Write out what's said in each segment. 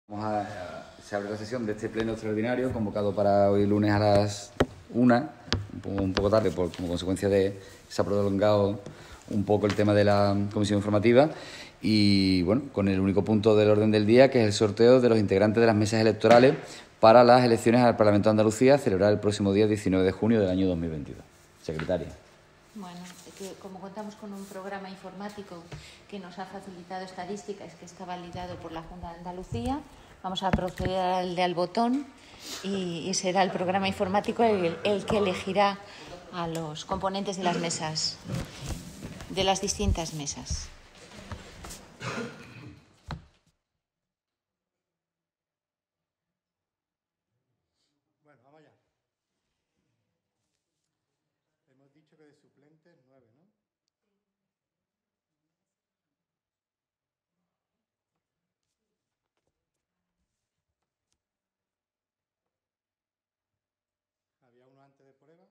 Se abre la sesión de este pleno extraordinario convocado para hoy lunes a las 1, un poco tarde como consecuencia de se ha prolongado un poco el tema de la comisión informativa y bueno, con el único punto del orden del día que es el sorteo de los integrantes de las mesas electorales para las elecciones al Parlamento de Andalucía a celebrar el próximo día 19 de junio del año 2022. Secretaria. Bueno, como contamos con un programa informático que nos ha facilitado estadísticas, que está validado por la Junta de Andalucía, vamos a proceder al botón y será el programa informático el que elegirá a los componentes de las mesas, de las distintas mesas. Bueno, vamos allá. Hemos dicho que de suplentes 9, ¿no? Había uno antes de prueba.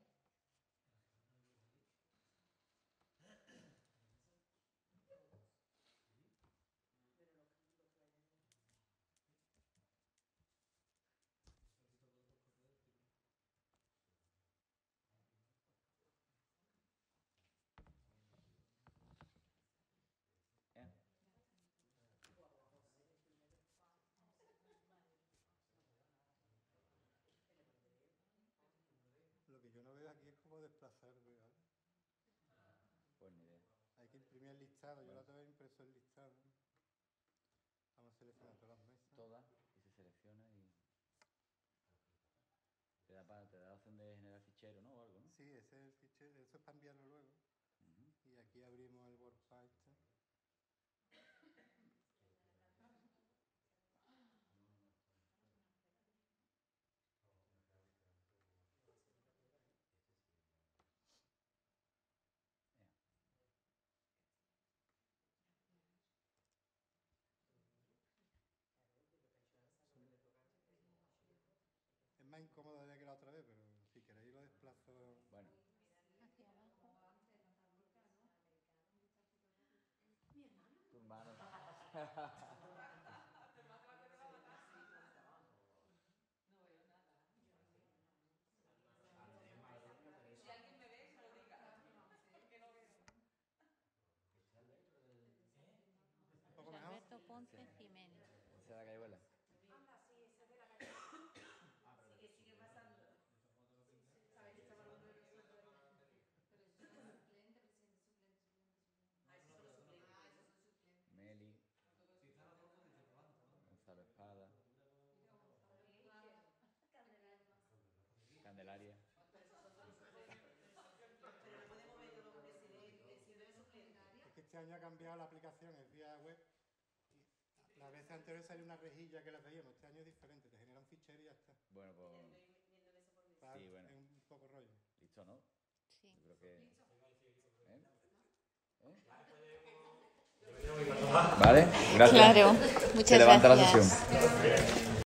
Lo que yo no veo aquí es cómo desplazar, ¿verdad? Pues ni idea. Hay que imprimir el listado. Yo la otra vez impreso el listado. Vamos a seleccionar todas las mesas. Todas y se selecciona y te da la opción de generar fichero, ¿no? O algo, ¿no? Sí, ese es el fichero. Eso es para enviarlo luego. Y aquí abrimos el WordPad. Es más incómodo ya que la otra vez, pero si queréis lo desplazo. Bueno. Tu hermano. Un poco mejor. Alberto Ponce Jiménez. ¿Esa es la Cayuela? Anda, sí, ese es de la calle. Sigue pasando. Sabes que estaba hablando de nosotros. Pero esos son suplentes, presidente suplente. Ah, esos son los suplentes. Ah, esos son suplentes. Meli. Gonzalo Espada. Candelaria. Pero esos son todos los suplentes. Pero no podemos ver todos con ese siendo de suplente. Es que este año ha cambiado la aplicación, es vía web. Y las veces anteriores salía una rejilla que la veíamos. Este año es diferente, te genera un fichero y ya está. Bueno, pues. Viendo mesa por mesa. Sí, bueno. Es un poco rollo. Listo, ¿no? Sí. Yo creo que. ¿Eh? ¿Vale? Gracias. Claro, muchas Se levanta gracias. la sesión.